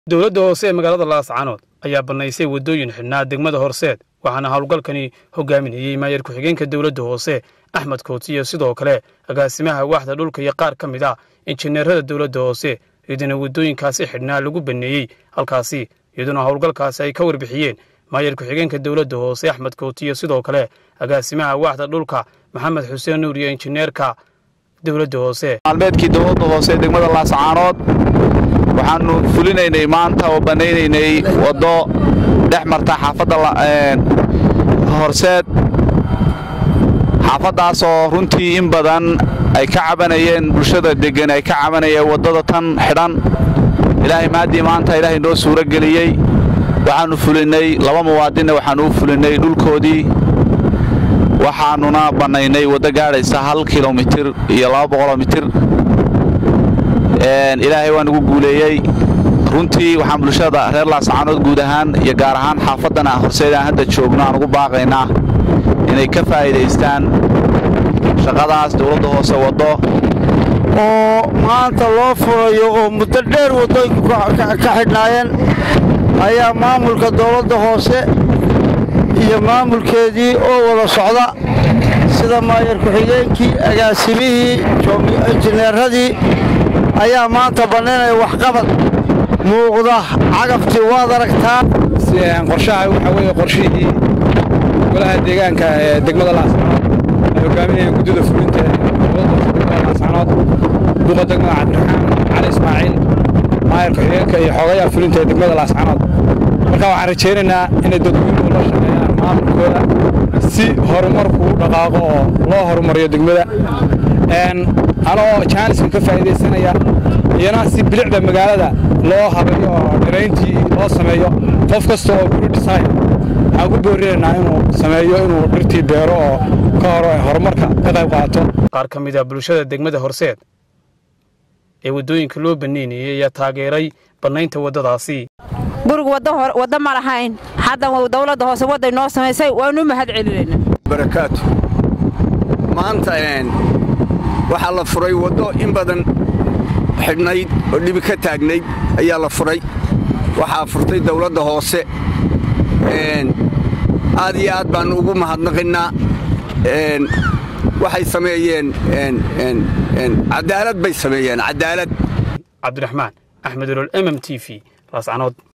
dowladda hoose ee magaalada Laascaanood ayaa banaysay wadooyin xidhnaa degmada Horseed waxaana hawlgalkani hogaaminayay maayir ku-xigeenka dowladda hoose Axmed Kootiye sidoo kale agaasimaha waaxda dhulka iyo qaar kamid ah injineerada dowladda hoose iyaduna wadooyinkaasi xidhnaa lagu baneeyay halkaasi iyaduna hawlgalkaasi ay ka warbixiyeen maayir ku-xigeenka dowladda hoose Axmed Kootiye sidoo kale agaasimaha waaxda dhulka Maxamed Xuseen Nuur iyo injineerka dowladda hoose maalmeedkii dowladda hoose degmada Laascaanood waxaanu fulinaynay maanta oo banaynaynay wado dhex marta xaafadda Horseed xaafadaas oo runtii in badan ay ka cabanayeen bulshada degan ay ka cabanayeen wadada tan xidhan ilaahay maadii maanta ilaahay noo suura galiyay waxaanu fulinay laba muwaadin waxaanu fulinay dhulkoodii waxaanuna banaynay wada gaaraysa 1 kiiloomitir iyo 200 mitir ilaahay waan ugu guuleeyay runtii waxaan bulshada reer Laascaanood guud ahaan iyo gaar ahaan xaafadana Horseed aan hadda joogno aan ugu baaqaynaa inay ka faa'iideystaan shaqadaas dowladda hoose wado oo maanta loo furayo oo muddo dheer wadooyinku ka xidhnaayeen ayaa maamulka dowladda hoose iyo maamulkeedii oo wada socda sida maayir ku-xigeenkii agaasimihii injineeradii ayaa maanta banaynaya waxqabad muuqda cagaftii waad aragtaa qorshaha waxa weeye qorshihii golaha deegaanka ee degmada Laascaanood ay hogaaminayaan guddida fulinta degmada Laascaanood duqa degmada Cabdiraxmaan Cali Ismaaciil maayir ku-xigeenka iyo xogayaha fulinta degmada Laascaanood marka waxaan rajaynaynaa inay dadweynuhu la shaqeeyaan maamulkooda si horumarku u dhaqaaqo oo loo horumariyo degmada anoo jaanisku ka faa'iideysanaya iyana si bilicda magaalada loo habeeyo oo dhirayntii loo sameeyo qof kasta oo guri dhisay waxaan ku boorinaynaa inuu sameeyo inuu dhirtii beero oo ka horumarka ka qayb qaato qaar ka mid ah bulshada degmada Horseed ee wadooyinka loo baneeyay ayaa taageeray banaynta wadadaasi guriga wada ma lahayn hadda dawladda hoose waday noo sameysay waanu mahad celinayna barakaatu maanta waxa la furay wado in badan xidhnayd oo dhibi ka taagnayd ayaa la furay waxa furtay dawladda hoose aad iyo aad baan ugu mahadnaqinaa waxay sameeyeen cadaalad bay sameeyeen cadaalad Cabdiraxmaan Axmed Ulul MMTV Laascaanood